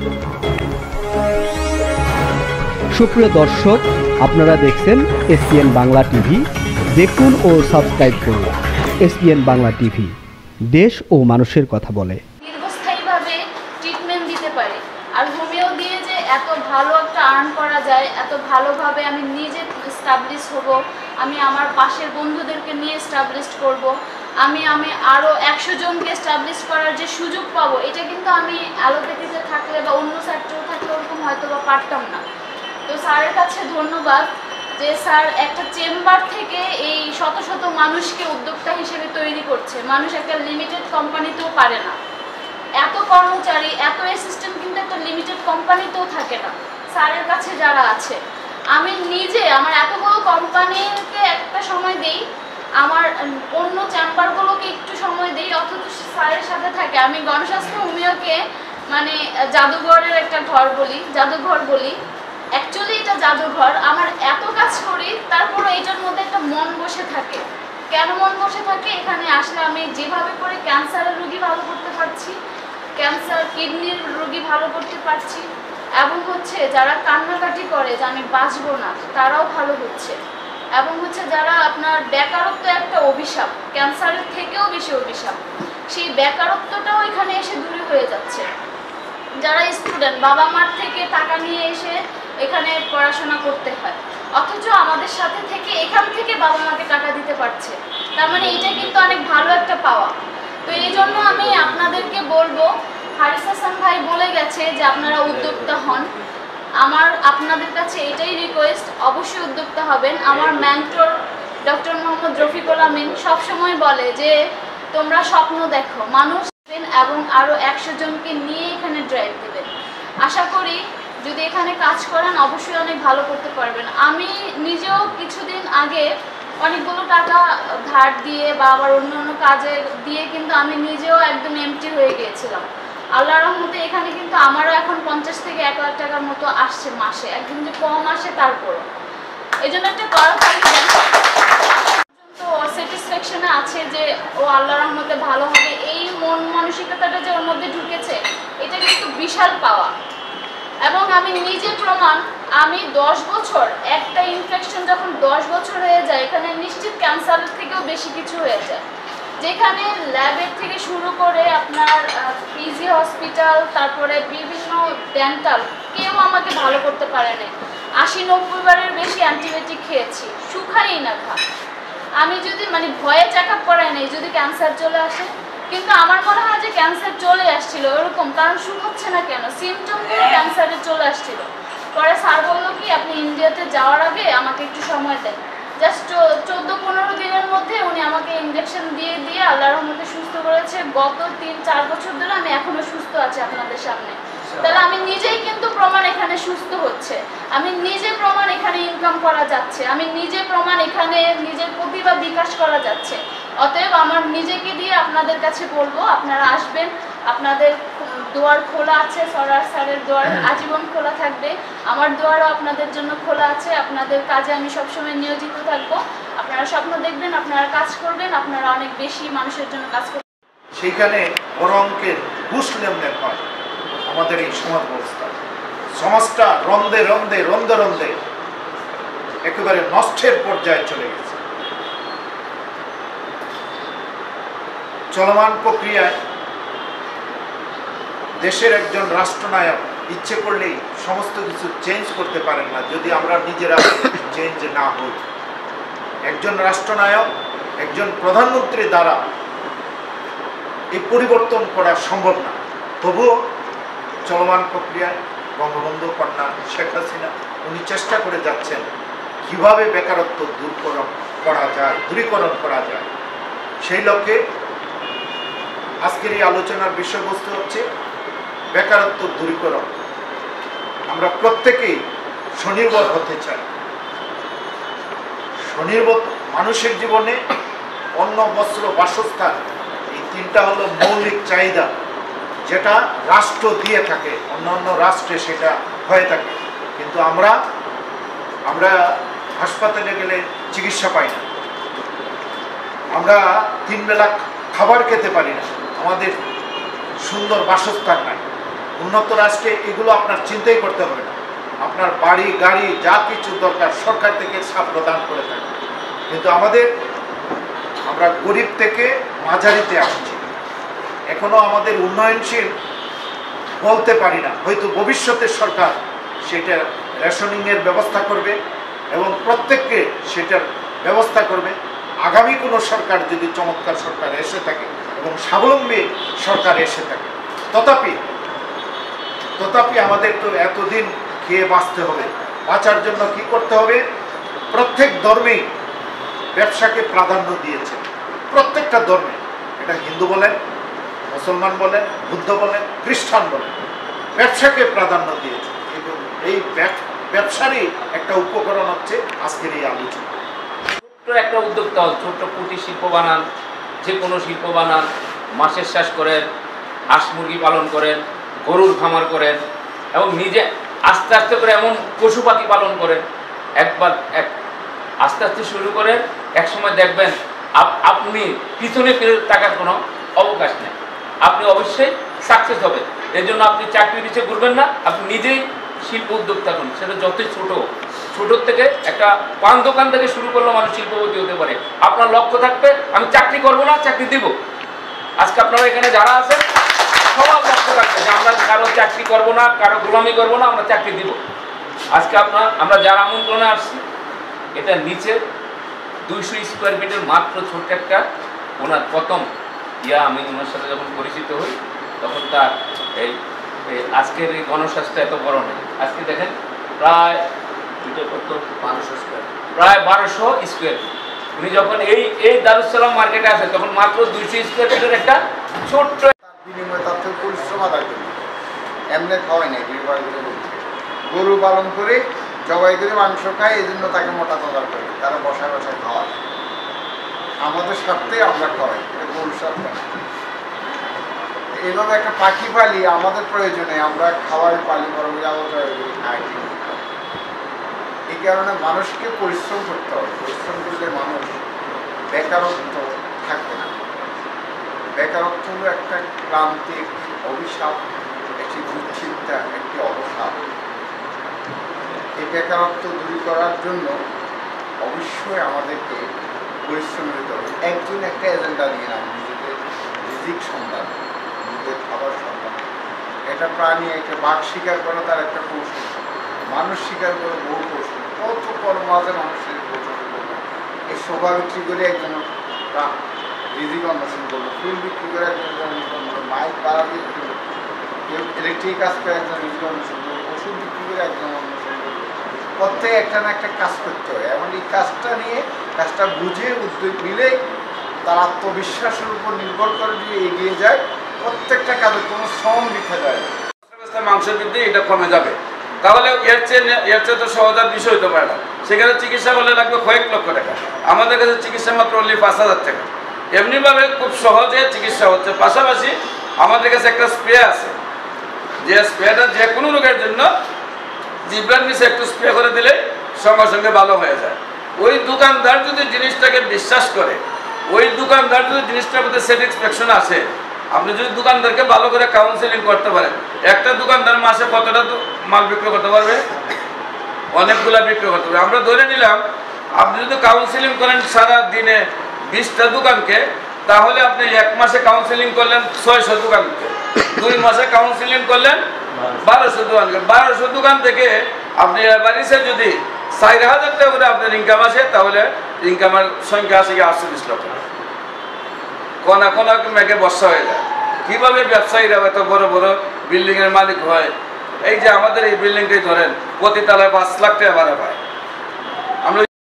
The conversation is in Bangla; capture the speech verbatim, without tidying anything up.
সুপ্রিয় দর্শক, আপনারা দেখছেন এসপিএন বাংলা টিভি। দেখুন ও সাবস্ক্রাইব করুন এসপিএন বাংলা টিভি, দেশ ও মানুষের কথা বলে। দীর্ঘস্থায়ীভাবে ট্রিটমেন্ট দিতে পারে। আর হোমিও দিয়ে যে এত ভালো একটা আর্ন করা যায়, এত ভালোভাবে আমি নিজে এস্টাবলিশ হব, আমি আমার পাশের বন্ধুদেরকে নিয়ে এস্টাবলিশ করব, আমি আমি আরও একশো জনকে এস্টাবলিশ করার যে সুযোগ পাবো, এটা কিন্তু আমি অ্যালোপ্যাথিতে থাকলে বা অন্য সেক্টরে থাকলে ওরকম হয়তো বা পারতাম না। তো স্যারের কাছে ধন্যবাদ যে স্যার একটা চেম্বার থেকে এই শত শত মানুষকে উদ্যোক্তা হিসেবে তৈরি করছে। মানুষ একটা লিমিটেড কোম্পানিতেও পারে না, এত কর্মচারী এত অ্যাসিস্ট্যান্ট কিন্তু একটা লিমিটেড কোম্পানিতেও থাকে না। স্যারের কাছে যারা আছে, আমি নিজে আমার এত বড় কোম্পানিকে একটা সময় দেই, আমার অন্য চেম্বারগুলোকে একটু সময় দিই, অথচ স্যারের সাথে থাকে। আমি গণস্বাস্থ্য হোমিওকে মানে জাদুঘরের একটা ঘর বলি, জাদুঘর বলি। অ্যাকচুয়ালি এটা জাদুঘর। আমার এত কাজ করি, তারপরে এটার মধ্যে একটা মন বসে থাকে। কেন মন বসে থাকে? এখানে আসলে আমি যেভাবে করে ক্যান্সারের রোগী ভালো করতে পারছি, ক্যান্সার কিডনির রোগী ভালো করতে পারছি, এবং হচ্ছে যারা কান্নাকাটি করে যে আমি বাঁচবো না, তারাও ভালো হচ্ছে। এবং হচ্ছে যারা আপনার বেকারত্ব একটা অভিশাপ, ক্যান্সারের থেকেও বেশি অভিশাপ, সেই বেকারত্বটাও এখানে এসে দূরে হয়ে যাচ্ছে। যারা স্টুডেন্ট, বাবা মার থেকে টাকা নিয়ে এসে এখানে পড়াশোনা করতে হয়, অথচ আমাদের সাথে থেকে এখান থেকে বাবা মাকে টাকা দিতে পারছে। তার মানে এটা কিন্তু অনেক ভালো একটা পাওয়া। তো এই জন্য আমি আপনাদেরকে বলবো, হারিস হাসান ভাই বলে গেছে যে আপনারা উদ্যোক্তা হন। আমার আপনাদের কাছে এটাই রিকোয়েস্ট, অবশ্যই উদ্যোক্তা হবেন। আমার মেন্টর ডক্টর মোহাম্মদ রফিকুল আমিন সবসময় বলে যে তোমরা স্বপ্ন দেখো, মানুষ এবং আরও একশো জনকে নিয়ে এখানে ড্রাইভ দেবেন। আশা করি যদি এখানে কাজ করেন অবশ্যই অনেক ভালো করতে পারবেন। আমি নিজেও কিছুদিন আগে অনেকগুলো টাকা ধার দিয়ে বা আবার অন্য অন্য কাজে দিয়ে কিন্তু আমি নিজেও একদম এমটি হয়ে গিয়েছিলাম। আল্লাহর রহমতে এখানে কিন্তু আমারও এখন পঞ্চাশ থেকে এক লাখ টাকার মতো আসছে মাসে, একদম যে কম আসে তারপরও। এই জন্য একটা করতালি দেন, তো স্যাটিসফ্যাকশনে আছে যে ও আল্লাহর রহমতে ভালো হবে। এই মন মানসিকতাটা যে ওর মধ্যে ঢুকেছে, এটা কিন্তু বিশাল পাওয়া। এবং আমি নিজে প্রমাণ, আমি দশ বছর একটা ইনফেকশন যখন দশ বছর হয়ে যায়, এখানে নিশ্চিত ক্যান্সারের থেকেও বেশি কিছু হয়ে যায়। যেখানে ল্যাবের থেকে শুরু করে আপনার পিজি হসপিটাল, তারপরে বিভিন্ন ডেন্টাল, কেউ আমাকে ভালো করতে পারে না। আশি নব্বই বারের বেশি অ্যান্টিবায়োটিক খেয়েছি, শুকাই না ঘা। আমি যদি মানে ভয়ে চেক আপ করাই নাই যদি ক্যান্সার চলে আসে, কিন্তু আমার মনে হয় যে ক্যান্সার চলে আসছিল ওরকম, কারণ শুকাচ্ছে না কেন, সিমটমগুলো ক্যান্সারের চলে আসছিল। পরে স্যার বললো কি আপনি ইন্ডিয়াতে যাওয়ার আগে আমাকে একটু সময় দেন। জাস্ট চোদ্দো পনেরো দিনের মধ্যে উনি আমাকে ইঞ্জেকশন দিয়ে দিয়ে আল্লাহর রহমতে সুস্থ করেছে। গত তিন চার বছর ধরে আমি এখনো সুস্থ আছি আপনাদের সামনে। তাহলে আমি নিজেই কিন্তু প্রমাণ এখানে সুস্থ হচ্ছে, আমি নিজে প্রমাণ এখানে ইনকাম করা যাচ্ছে, আমি নিজে প্রমাণ এখানে নিজের প্রতিভা বিকাশ করা যাচ্ছে। অতএব আমার নিজেকে দিয়ে আপনাদের কাছে বলবো, আপনারা আসবেন, আপনাদের দুয়ার খোলা আছে, সরার স্যারের দুয়ার আজীবন খোলা থাকবে, আমার দুয়ারও আপনাদের জন্য খোলা আছে। আপনাদের কাজে আমি সবসময় নিয়োজিত থাকবো। আপনারা স্বপ্ন দেখবেন, আপনারা কাজ করবেন, আপনারা অনেক বেশি মানুষের জন্য কাজ করবেন। সেইখানে বড় অঙ্কের ঘুষ লেনদেন হয়। আমাদের এই সমাজ ব্যবস্থা, সমাজটা রন্ধে রন্ধে রন্ধে রন্ধে একেবারে নষ্টের পর্যায়ে চলে গেছে। চলমান প্রক্রিয়ায় দেশের একজন রাষ্ট্রনায়ক ইচ্ছে করলেই সমস্ত কিছু চেঞ্জ করতে পারেন না যদি আমরা নিজেরা চেঞ্জ না হই। একজন রাষ্ট্রনায়ক, একজন প্রধানমন্ত্রী দ্বারা এই পরিবর্তন করা সম্ভব না। তবুও চলমান প্রক্রিয়ায় বঙ্গবন্ধু কন্যা শেখ হাসিনা উনি চেষ্টা করে যাচ্ছেন কিভাবে বেকারত্ব দূরীকরণ করা যায় দূরীকরণ করা যায় সেই লক্ষ্যে আজকের এই আলোচনার বিষয়বস্তু হচ্ছে বেকারত্ব দূরীকরণ। আমরা প্রত্যেকেই স্বনির্ভর হতে চাই। স্বনির্ভর মানুষের জীবনে অন্ন, বস্ত্র, বাসস্থান এই তিনটা হলো মৌলিক চাহিদা, যেটা রাষ্ট্র দিয়ে থাকে, অন্যান্য রাষ্ট্রে সেটা হয়ে থাকে। কিন্তু আমরা আমরা হাসপাতালে গেলে চিকিৎসা পাই না, আমরা তিন বেলা খাবার খেতে পারি না, আমাদের সুন্দর বাসস্থান নাই। উন্নত রাষ্ট্রে এগুলো আপনার চিন্তাই করতে হবে না। আপনার বাড়ি গাড়ি যা কিছু দরকার সরকার থেকে সব প্রদান করে থাকে। কিন্তু আমাদের আমরা গরিব থেকে মাঝারিতে আসছি, এখনো আমাদের উন্নয়নশীল বলতে পারি না। হয়তো ভবিষ্যতের সরকার সেটা রেশনিংয়ের ব্যবস্থা করবে এবং প্রত্যেককে সেটার ব্যবস্থা করবে। আগামী কোনো সরকার যদি চমৎকার সরকার এসে থাকে এবং স্বাবলম্বী সরকার এসে থাকে, তথাপি তথাপি আমাদের তো এতদিন খেয়ে বাঁচতে হবে। বাঁচার জন্য কি করতে হবে? প্রত্যেক ধর্মেই ব্যবসাকে প্রাধান্য দিয়েছে, প্রত্যেকটা ধর্মে। এটা হিন্দু বলেন, মুসলমান বলেন, বুদ্ধ বলেন, খ্রিস্টান বলেন, ব্যবসাকে প্রাধান্য দিয়েছে। এবং এই ব্যবসারই একটা উপকরণ হচ্ছে আজকের এই আলোচনা। ছোট্ট একটা উদ্যোক্তা, ছোট্ট কুটির শিল্প বানান, যে কোনো শিল্প বানান, মাছের চাষ করেন, হাঁস মুরগি পালন করেন, গরুর খামার করেন এবং নিজে আস্তে আস্তে করে এমন পশু পাখি পালন করেন। একবার এক আস্তে আস্তে শুরু করেন, এক সময় দেখবেন আপনি পিছনে ফিরে থাকার কোনো অবকাশ নেই, আপনি অবশ্যই সাকসেস হবেন। এর জন্য আপনি চাকরি পিছিয়ে ঘুরবেন না, আপনি নিজেই শিল্প উদ্যোক্তা হন। সেটা যতই ছোট, ছোটোর থেকে একটা পান দোকান থেকে শুরু করলেও মানুষ শিল্পপতি হতে পারে। আপনার লক্ষ্য থাকবে আমি চাকরি করব না, চাকরি দিব। আজকে আপনারা এখানে যারা আছেন সবার লক্ষ্য থাকবে যে আমরা কারো চাকরি করব না, কারো গোলামি করব না, আমরা চাকরি দিব। আজকে আপনার আমরা যারা আমন্ত্রণে আসছি, এটা নিচে দুইশো স্কোয়ার ফিটের মাত্র ছোট্ট একটা ওনার প্রথম ইয়া। আমি ওনার সাথে যখন পরিচিত হই তখন তার এই আজকের এই গণস্বাস্থ্য এত বড় নেই। আজকে দেখেন প্রায় কত বারোশো স্কোয়ার প্রায় বারোশো স্কোয়ার ফিট। উনি যখন এই এই দারুসালাম মার্কেটে আসে তখন মাত্র দুইশো স্কোয়ার ফিটের একটা ছোট্ট বিনিময়ে তার থেকে পরিশ্রম আদায় করি। এমনি খাওয়াই নাই, গরু পালন করে জবাই করে মাংস খায়, এই জন্য তাকে মোটা তাজার করি, তারা বসায় বসায় খাওয়ায়। আমাদের স্বার্থে আমরা খাওয়াই, এটা গরুর স্বার্থে। এইভাবে একটা পাখি পালি আমাদের প্রয়োজনে, আমরা খাওয়াই পালি, বরং খাই। এই কারণে মানুষকে পরিশ্রম করতে হবে। পরিশ্রম করলে মানুষ বেকারত্ব থাকবে না। বেকারত্ব হলো একটা ক্রান্তিক অভিশাপ, একটি দুশ্চিন্তা, একটি অবসাদ। এই বেকারত্ব দূর করার জন্য অবশ্যই আমাদেরকে পরিশ্রম করতে হবে। একজন একটা এজেন্ডা নিয়ে নাম, নিজেদের রিজিক সন্ধান, নিজেদের খাবার সন্ধান। একটা প্রাণী, একটা বাঘ শিকার করা তার একটা কৌশল, মানুষ শিকার করে বহু কৌশল। কত কর্ম আছে মানুষের কৌশল করবে। এই শোভা বিক্রি করে একজন রিজিক অন্বেষণ করলো, ফুল বিক্রি করে একজন অন্বেষণ করলো, মাইক ভাড়া বিক্রি করলো, কেউ ইলেকট্রিক কাজ করে একজন রিজিক অন্বেষণ করলো, ওষুধ বিক্রি করে একজন অন্বেষণ করলো। প্রত্যেক একটা না একটা কাজ করতে হয়। এমন এই কাজটা নিয়ে, কাজটা বুঝে উদ্যোগ নিলে তার আত্মবিশ্বাসের উপর নির্ভর করে যদি এগিয়ে যায়, প্রত্যেকটা কাজে কোনো শ্রম দিতে যায়। মাংস বৃদ্ধি এটা কমে যাবে, তাহলে এর চেয়ে এর চেয়ে তো সহজাত বিষয় হতে পারে না। সেখানে চিকিৎসা করলে লাগবে কয়েক লক্ষ টাকা, আমাদের কাছে চিকিৎসা মাত্র অনলি পাঁচ হাজার টাকা। এমনিভাবে খুব সহজে চিকিৎসা হচ্ছে। পাশাপাশি আমাদের কাছে একটা স্প্রে আছে, যে স্প্রেটা যে কোনো রোগের জন্য জিব্রার নিচে একটু স্প্রে করে দিলে সঙ্গে সঙ্গে ভালো হয়ে যায়। ওই দোকানদার যদি জিনিসটাকে বিশ্বাস করে, ওই দোকানদার যদি জিনিসটার মধ্যে স্যাটিসফ্যাকশন আসে, আপনি যদি দোকানদারকে ভালো করে কাউন্সিলিং করতে পারেন, একটা দোকানদার মাসে কতটা মাল বিক্রি করতে পারবে? অনেকগুলা বিক্রি করতে পারবে। আমরা ধরে নিলাম আপনি যদি কাউন্সিলিং করেন সারা দিনে বিশটা দোকানকে, তাহলে আপনি এক মাসে কাউন্সিলিং করলেন ছয়শো দোকানকে, দুই মাসে কাউন্সিলিং করলেন বারোশো দোকানকে। বারোশো দোকান থেকে আপনি বাড়িতে যদি চার হাজার টাকা করে আপনার ইনকাম আসে, তাহলে ইনকামের সংখ্যা আসে গিয়ে আটচল্লিশ লক্ষ। কোনা কোনা মেঘে বর্ষা হয়ে যায়। কীভাবে ব্যবসায়ীরা এত বড় বড় বিল্ডিংয়ের মালিক হয়? এই যে আমাদের এই বিল্ডিংটাই ধরেন, প্রতি তলায় পাঁচ লাখ টাকা ভাড়া পায়।